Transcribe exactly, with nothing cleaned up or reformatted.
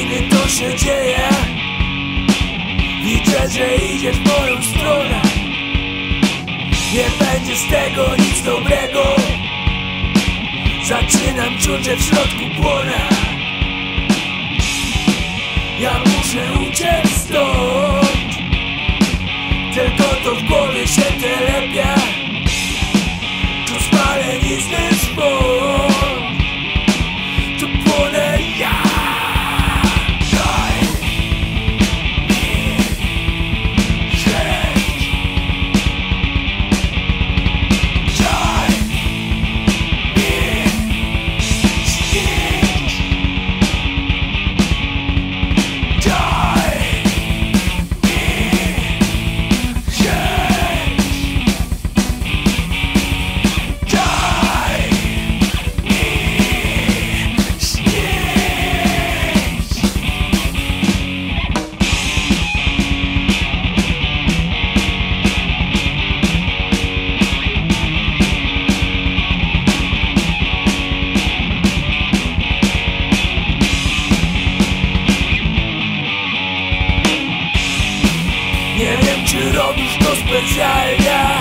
godziny to się dzieje. Widzę, że idziesz w moją stronę. Nie będzie z tego nic dobrego. Zaczynam czuć, że w środku płonę. Ja muszę uciec stąd. Tylko to w głowie się telepie. To spalenizny swąd. Tu płonę ja. Daj mi żyć. Daj mi śnić. Daj mi żyć. Daj mi śnić. Nie wiem, czy robisz to specjalnie.